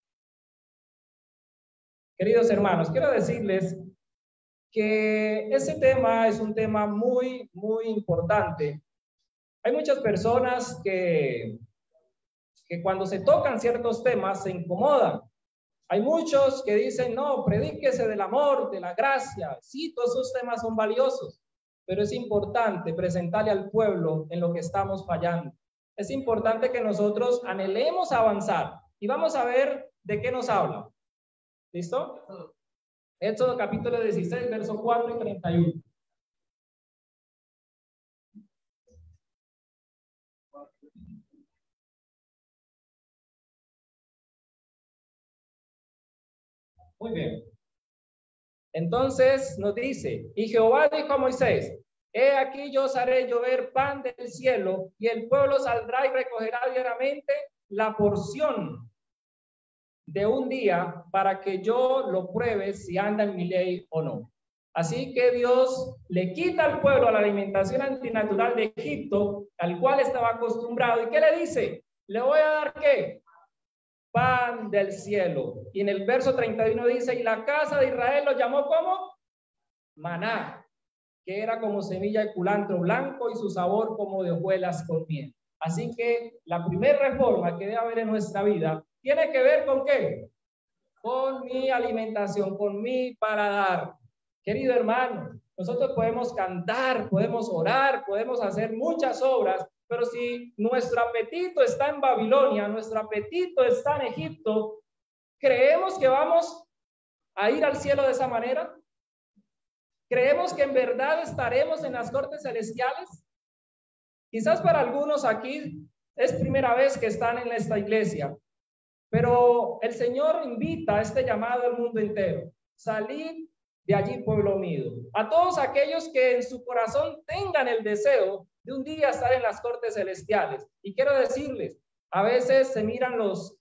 Queridos hermanos, quiero decirles que ese tema es un tema muy, muy importante. Hay muchas personas que cuando se tocan ciertos temas se incomodan. Hay muchos que dicen, no, predíquese del amor, de la gracia. Sí, todos esos temas son valiosos, pero es importante presentarle al pueblo en lo que estamos fallando. Es importante que nosotros anhelemos avanzar y vamos a ver de qué nos habla. ¿Listo? Éxodo capítulo 16, versos 4 y 31. Muy bien. Entonces nos dice, y Jehová dijo a Moisés, he aquí yo os haré llover pan del cielo, y el pueblo saldrá y recogerá diariamente la porción de un día para que yo lo pruebe si anda en mi ley o no. Así que Dios le quita al pueblo la alimentación antinatural de Egipto, al cual estaba acostumbrado. ¿Y qué le dice? Le voy a dar ¿qué? Pan del cielo. Y en el verso 31 dice, y la casa de Israel lo llamó como maná, que era como semilla de culantro blanco y su sabor como de hojuelas con miel. Así que la primera reforma que debe haber en nuestra vida tiene que ver con ¿qué? Con mi alimentación, con mi paladar. Querido hermano, nosotros podemos cantar, podemos orar, podemos hacer muchas obras, pero si nuestro apetito está en Babilonia, nuestro apetito está en Egipto, ¿creemos que vamos a ir al cielo de esa manera? ¿Creemos que en verdad estaremos en las cortes celestiales? Quizás para algunos aquí es primera vez que están en esta iglesia, pero el Señor invita a este llamado al mundo entero. Salid de allí, pueblo mío. A todos aquellos que en su corazón tengan el deseo de un día estar en las cortes celestiales. Y quiero decirles, a veces se miran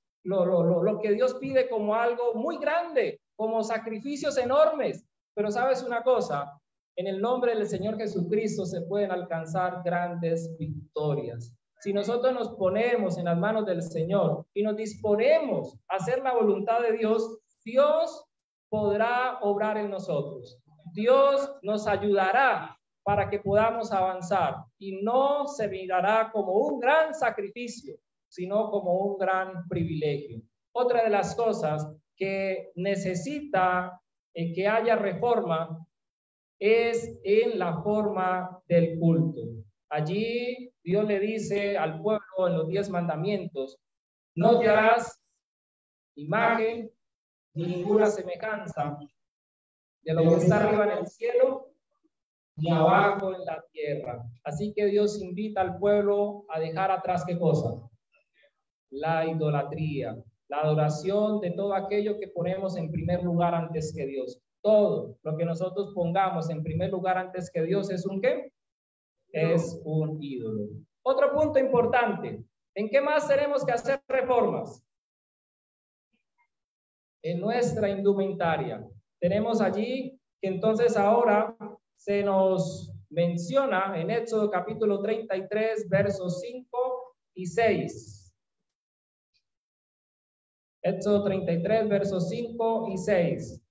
lo que Dios pide como algo muy grande, como sacrificios enormes. Pero sabes una cosa, en el nombre del Señor Jesucristo se pueden alcanzar grandes victorias. Si nosotros nos ponemos en las manos del Señor y nos disponemos a hacer la voluntad de Dios, Dios podrá obrar en nosotros. Dios nos ayudará para que podamos avanzar y no se mirará como un gran sacrificio, sino como un gran privilegio. Otra de las cosas que necesita que haya reforma es en la forma del culto. Allí Dios le dice al pueblo en los 10 mandamientos, no te harás imagen ni ninguna semejanza de lo que está arriba en el cielo ni abajo en la tierra. Así que Dios invita al pueblo a dejar atrás ¿qué cosa? La idolatría, la adoración de todo aquello que ponemos en primer lugar antes que Dios. Todo lo que nosotros pongamos en primer lugar antes que Dios es un ¿qué? Es un ídolo. Otro punto importante, ¿en qué más tenemos que hacer reformas? En nuestra indumentaria. Tenemos allí que entonces ahora se nos menciona en Éxodo capítulo 33, versos 5 y 6. Éxodo 33, versos 5 y 6.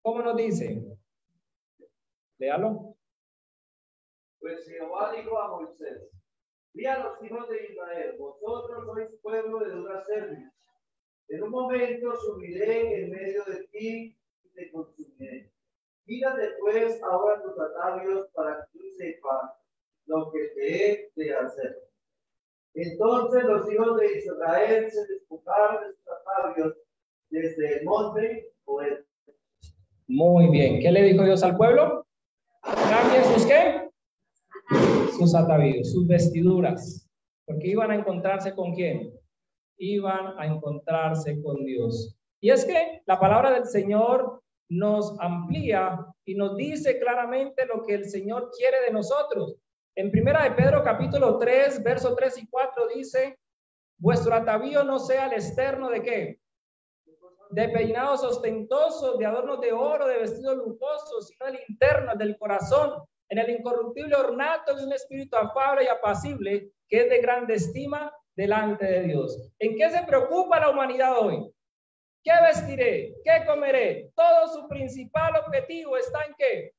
¿Cómo nos dice? Léalo. Pues Jehová dijo a Moisés: di a los hijos de Israel, vosotros sois pueblo de dura cerviz. En un momento subiré en medio de ti y te consumiré. Quítate pues ahora tus atavios para que tú sepas lo que te he de hacer. Entonces los hijos de Israel se despojaron de sus atavios desde el monte Horeb. Muy bien. ¿Qué le dijo Dios al pueblo? Cambien sus ¿qué? Sus atavíos, sus vestiduras. Porque iban a encontrarse ¿con quién? Iban a encontrarse con Dios. Y es que la palabra del Señor nos amplía y nos dice claramente lo que el Señor quiere de nosotros. En Primera de Pedro capítulo 3, verso 3 y 4 dice: vuestro atavío no sea el externo de ¿qué? De peinados ostentosos, de adornos de oro, de vestidos lujosos, sino el interno, del corazón, en el incorruptible ornato de un espíritu afable y apacible, que es de grande estima delante de Dios. ¿En qué se preocupa la humanidad hoy? ¿Qué vestiré? ¿Qué comeré? Todo su principal objetivo está en ¿qué?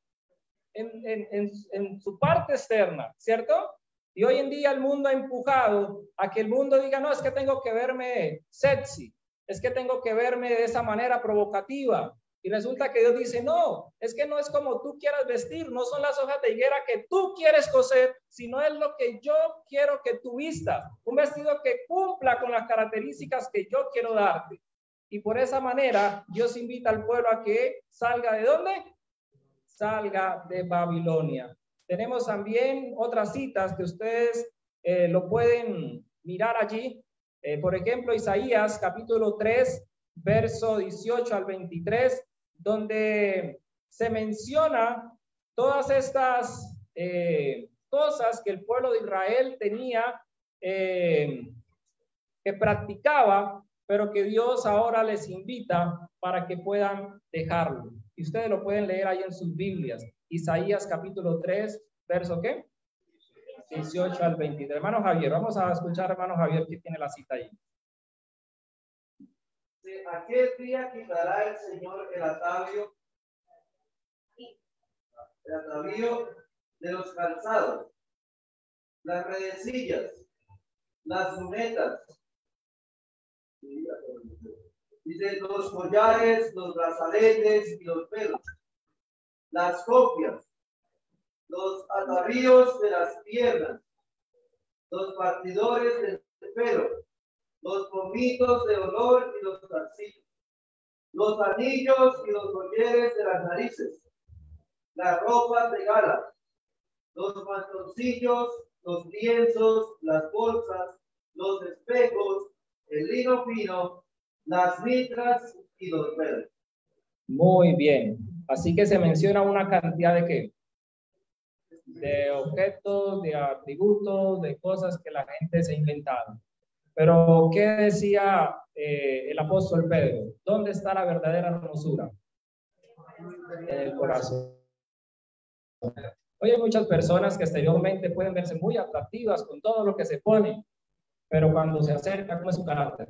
En su parte externa, ¿cierto? Y hoy en día el mundo ha empujado a que el mundo diga: no, es que tengo que verme sexy, es que tengo que verme de esa manera provocativa. Y resulta que Dios dice: no, es que no es como tú quieras vestir, no son las hojas de higuera que tú quieres coser, sino es lo que yo quiero que tú vistas. Un vestido que cumpla con las características que yo quiero darte. Y por esa manera Dios invita al pueblo a que salga ¿de dónde? Salga de Babilonia. Tenemos también otras citas que ustedes lo pueden mirar allí. Por ejemplo, Isaías capítulo 3, verso 18 al 23, donde se menciona todas estas cosas que el pueblo de Israel tenía, que practicaba, pero que Dios ahora les invita para que puedan dejarlo. Y ustedes lo pueden leer ahí en sus Biblias. Isaías capítulo 3, verso ¿qué? 18 al 23. Hermano Javier, vamos a escuchar, hermano Javier, que tiene la cita ahí. Aquel día quitará el Señor el atavío de los calzados, las redecillas, las lunetas, dice, los collares, los brazaletes y los pelos, las copias, los atavíos de las piernas, los partidores del pelo, los pomitos de olor y los zarcillos, los anillos y los collares de las narices, las ropas de gala, los mantoncillos, los lienzos, las bolsas, los espejos, el lino fino, las mitras y los velos. Muy bien. Así que se menciona una cantidad de ¿qué? De objetos, de atributos, de cosas que la gente se ha inventado. Pero, ¿qué decía el apóstol Pedro? ¿Dónde está la verdadera hermosura? En el corazón. Hoy hay muchas personas que exteriormente pueden verse muy atractivas con todo lo que se pone, pero cuando se acerca, ¿cómo es su carácter?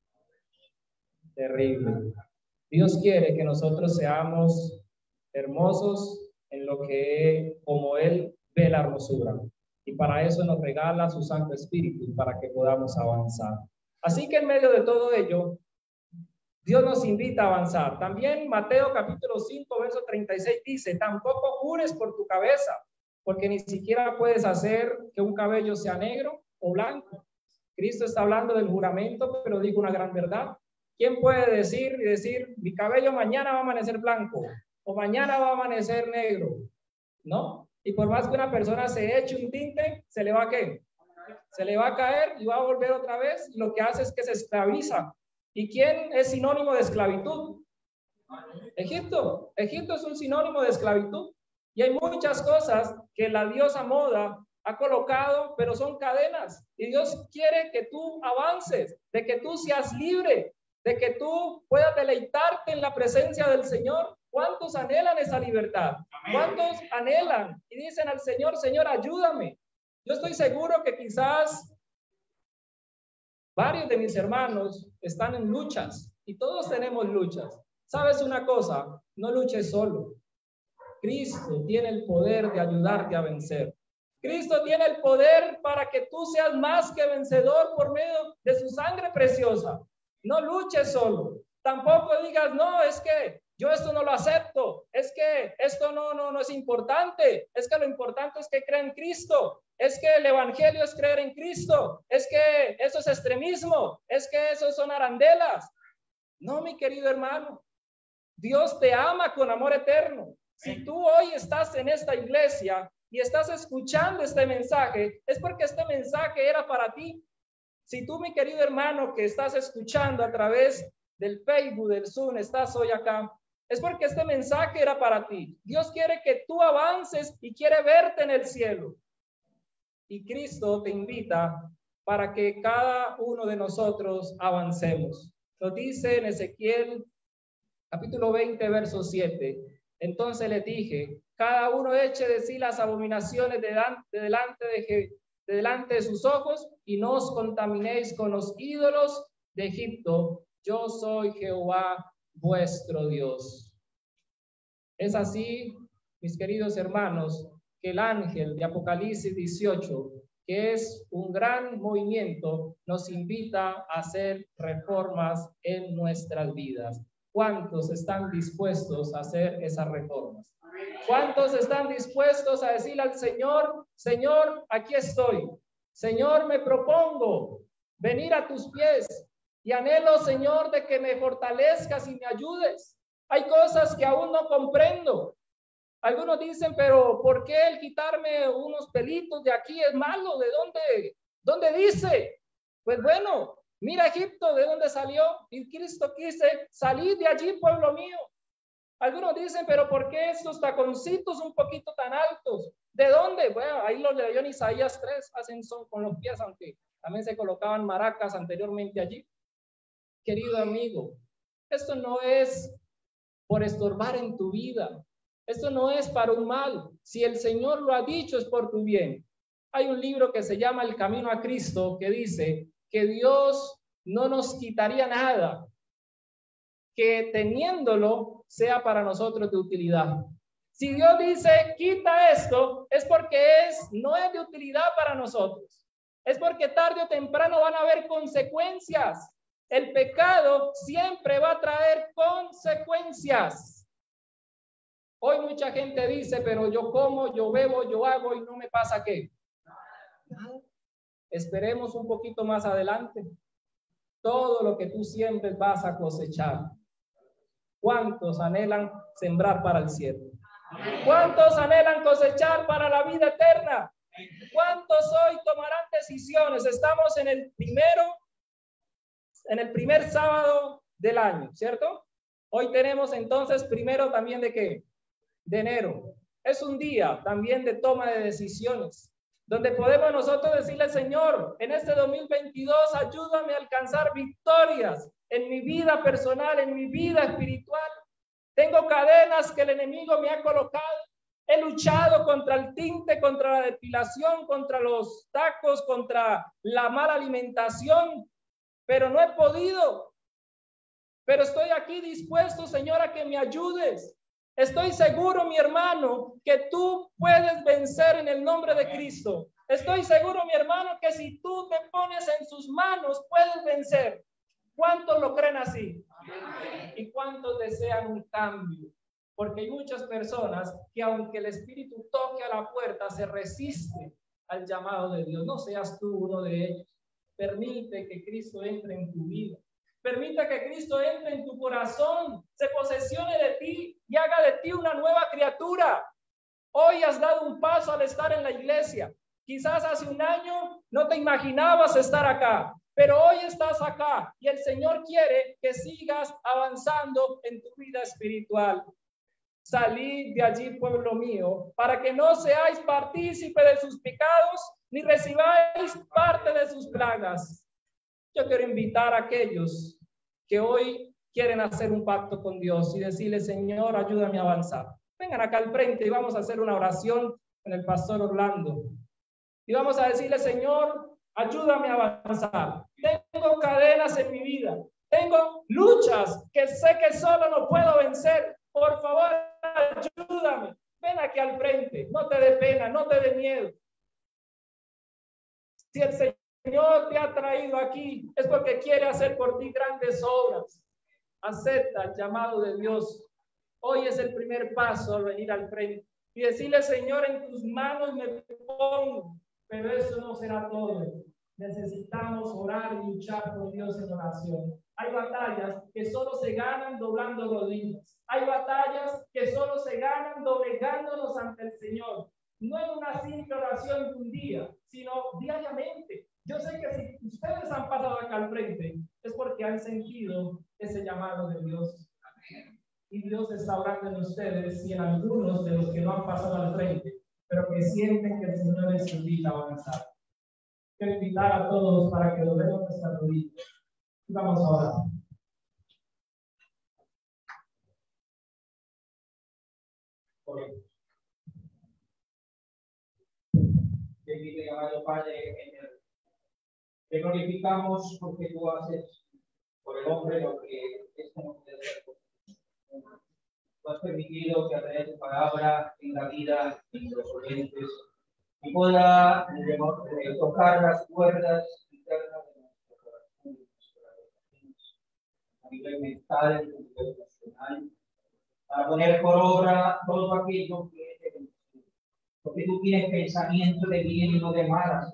Terrible. Dios quiere que nosotros seamos hermosos en lo que, como Él ve la hermosura. Y para eso nos regala su Santo Espíritu, para que podamos avanzar. Así que en medio de todo ello, Dios nos invita a avanzar. También Mateo capítulo 5, verso 36 dice: tampoco jures por tu cabeza, porque ni siquiera puedes hacer que un cabello sea negro o blanco. Cristo está hablando del juramento, pero dijo una gran verdad. ¿Quién puede decir mi cabello mañana va a amanecer blanco o mañana va a amanecer negro? ¿No? Y por más que una persona se eche un tinte, ¿se le va a qué? Se le va a caer y va a volver otra vez. Lo que hace es que se esclaviza. ¿Y quién es sinónimo de esclavitud? Egipto. Egipto es un sinónimo de esclavitud. Y hay muchas cosas que la diosa moda ha colocado, pero son cadenas. Y Dios quiere que tú avances, de que tú seas libre, de que tú puedas deleitarte en la presencia del Señor. ¿Cuántos anhelan esa libertad? ¿Cuántos anhelan y dicen al Señor: Señor, ayúdame? Yo estoy seguro que quizás varios de mis hermanos están en luchas y todos tenemos luchas. ¿Sabes una cosa? No luches solo. Cristo tiene el poder de ayudarte a vencer. Cristo tiene el poder para que tú seas más que vencedor por medio de su sangre preciosa. No luches solo. Tampoco digas, no, es que yo esto no lo acepto. Es que esto no es importante. Es que lo importante es que crea en Cristo. Es que el evangelio es creer en Cristo. Es que eso es extremismo. Es que eso son arandelas. No, mi querido hermano. Dios te ama con amor eterno. Si tú hoy estás en esta iglesia y estás escuchando este mensaje, es porque este mensaje era para ti. Si tú, mi querido hermano, que estás escuchando a través del Facebook, del Zoom, estás hoy acá, es porque este mensaje era para ti. Dios quiere que tú avances y quiere verte en el cielo. Y Cristo te invita para que cada uno de nosotros avancemos. Lo dice en Ezequiel capítulo 20, verso 7. Entonces le dije, cada uno eche de sí las abominaciones delante de sus ojos y no os contaminéis con los ídolos de Egipto. Yo soy Jehová vuestro Dios. Es así, mis queridos hermanos, que el ángel de Apocalipsis 18, que es un gran movimiento, nos invita a hacer reformas en nuestras vidas. ¿Cuántos están dispuestos a hacer esas reformas? ¿Cuántos están dispuestos a decirle al Señor, Señor, aquí estoy? Señor, me propongo venir a tus pies y anhelo, Señor, de que me fortalezcas y me ayudes. Hay cosas que aún no comprendo. Algunos dicen, pero ¿por qué el quitarme unos pelitos de aquí es malo? ¿De dónde dice? Pues bueno, mira Egipto, ¿de dónde salió? Y Cristo quise salir de allí, pueblo mío. Algunos dicen, pero ¿por qué estos taconcitos un poquito tan altos? ¿De dónde? Bueno, ahí lo leyó en Isaías 3, hacen son con los pies, aunque también se colocaban maracas anteriormente allí. Querido amigo, esto no es por estorbar en tu vida. Esto no es para un mal. Si el Señor lo ha dicho, es por tu bien. Hay un libro que se llama El Camino a Cristo que dice que Dios no nos quitaría nada, que teniéndolo sea para nosotros de utilidad. Si Dios dice, quita esto, es porque no es de utilidad para nosotros. Es porque tarde o temprano van a haber consecuencias. El pecado siempre va a traer consecuencias. Hoy mucha gente dice, pero yo como, yo bebo, yo hago y no me pasa ¿qué? Nada. Esperemos un poquito más adelante. Todo lo que tú siembres vas a cosechar. ¿Cuántos anhelan sembrar para el cielo? ¿Cuántos anhelan cosechar para la vida eterna? ¿Cuántos hoy tomarán decisiones? Estamos en el primer sábado del año, ¿cierto? Hoy tenemos entonces primero también ¿de qué? De enero. Es un día también de toma de decisiones, donde podemos nosotros decirle, Señor, en este 2022 ayúdame a alcanzar victorias en mi vida personal, en mi vida espiritual. Tengo cadenas que el enemigo me ha colocado. He luchado contra el tinte, contra la depilación, contra los tacos, contra la mala alimentación, pero no he podido. Pero estoy aquí dispuesto, Señor, a que me ayudes. Estoy seguro, mi hermano, que tú puedes vencer en el nombre de Cristo. Estoy seguro, mi hermano, que si tú te pones en sus manos, puedes vencer. ¿Cuántos lo creen así? ¿Y cuántos desean un cambio? Porque hay muchas personas que aunque el Espíritu toque a la puerta, se resisten al llamado de Dios. No seas tú uno de ellos. Permite que Cristo entre en tu vida. Permita que Cristo entre en tu corazón, se posesione de ti y haga de ti una nueva criatura. Hoy has dado un paso al estar en la iglesia. Quizás hace un año no te imaginabas estar acá, pero hoy estás acá y el Señor quiere que sigas avanzando en tu vida espiritual. Salid de allí, pueblo mío, para que no seáis partícipe de sus pecados, ni recibáis parte de sus plagas. Yo quiero invitar a aquellos que hoy quieren hacer un pacto con Dios y decirle, Señor, ayúdame a avanzar. Vengan acá al frente y vamos a hacer una oración con el pastor Orlando. Y vamos a decirle, Señor, ayúdame a avanzar. Tengo cadenas en mi vida. Tengo luchas que sé que solo no puedo vencer. Por favor, ayúdame. Ven aquí al frente. No te dé pena, no te dé miedo. Si el Señor te ha traído aquí, es porque quiere hacer por ti grandes obras. Acepta el llamado de Dios. Hoy es el primer paso al venir al frente y decirle: Señor, en tus manos me pongo. Pero eso no será todo. Necesitamos orar y luchar por Dios en oración. Hay batallas que solo se ganan doblando rodillas. Hay batallas que solo se ganan doblegándonos ante el Señor. No en una simple oración de un día, sino diariamente. Yo sé que si ustedes han pasado acá al frente, es porque han sentido ese llamado de Dios. Y Dios está orando en ustedes y en algunos de los que no han pasado al frente, pero que sienten que el Señor les invita a avanzar. Quiero invitar a todos para que doblemos nuestras rodillas. Y vamos a orar. Bendito y amado Padre eterno, te glorificamos porque tú haces por el hombre lo que esto no puede hacer. Tú has permitido que a través de tu palabra tenga vida en los oyentes y pueda tocar las cuerdas internas de nuestro corazón, a nivel mental, a nivel emocional, para poner por obra todo aquello que es de bendición. Porque tú tienes pensamiento de bien y no de malas.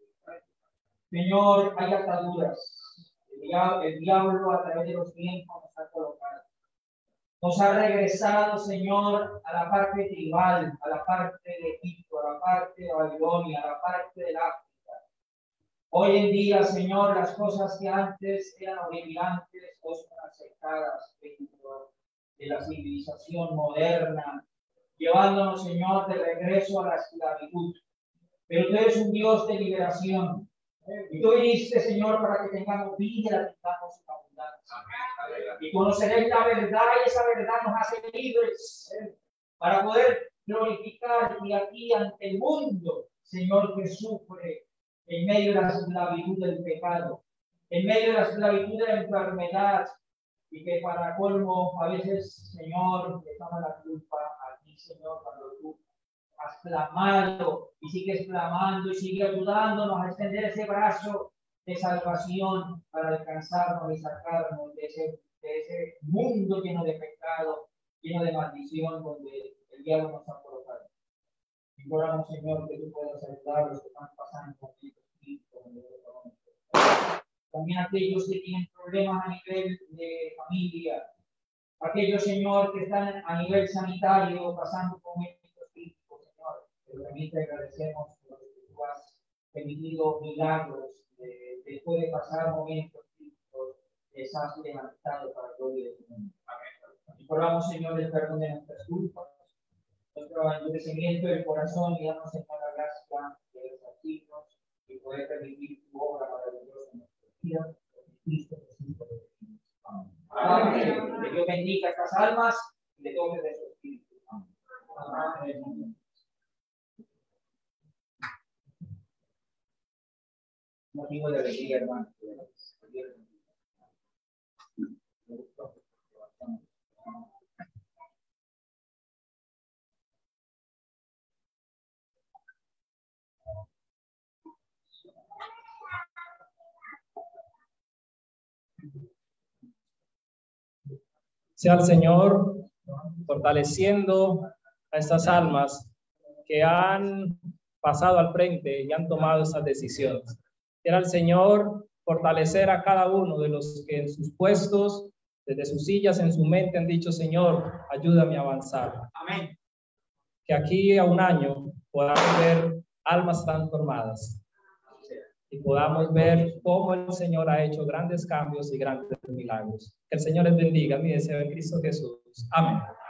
Señor, hay ataduras. El diablo a través de los tiempos nos ha colocado. Nos ha regresado, Señor, a la parte tribal, a la parte de Egipto, a la parte de Babilonia, a la parte del África. Hoy en día, Señor, las cosas que antes eran horripilantes hoy son aceptadas dentro de la civilización moderna, llevándonos, Señor, de regreso a la esclavitud. Pero tú eres un Dios de liberación. Y tú viniste, Señor, para que tengamos vida y la tengamos en abundancia. Y conoceréis la verdad y esa verdad nos hace libres para poder glorificarte aquí ante el mundo, Señor, que sufre en medio de la esclavitud del pecado, en medio de la esclavitud de la enfermedad, y que para colmo a veces, Señor, le echamos la culpa a ti, Señor, cuando tú has clamado y sigues clamando y sigues ayudándonos a extender ese brazo de salvación para alcanzarnos y sacarnos de ese mundo lleno de pecado, lleno de maldición, donde el diablo nos ha colocado. Imploramos, Señor, que tú puedas ayudar a los que están pasando por estos tiempos. También aquellos que tienen problemas a nivel de familia, aquellos, Señor, que están a nivel sanitario pasando con estos tiempos, Señor. Pero también te agradecemos por que tú has permitido milagros después de pasar momentos críticos, les has levantado para la gloria de tu nombre. Imploramos, Señor, el perdón de nuestras culpas, nuestro endurecimiento del corazón, y damos, Señor, la gracia de los archivos y poder permitir tu obra maravillosa en nuestra vida. En Cristo Jesús. Amén. Que Dios bendiga estas almas y le toque de su espíritu. Amén. Motivo de alegría, hermano. Sea el Señor fortaleciendo a estas almas que han pasado al frente y han tomado esas decisiones. Quiera el Señor fortalecer a cada uno de los que en sus puestos, desde sus sillas, en su mente han dicho: Señor, ayúdame a avanzar. Amén. Que aquí a un año podamos ver almas transformadas y podamos ver cómo el Señor ha hecho grandes cambios y grandes milagros. Que el Señor les bendiga. Mi deseo en Cristo Jesús. Amén.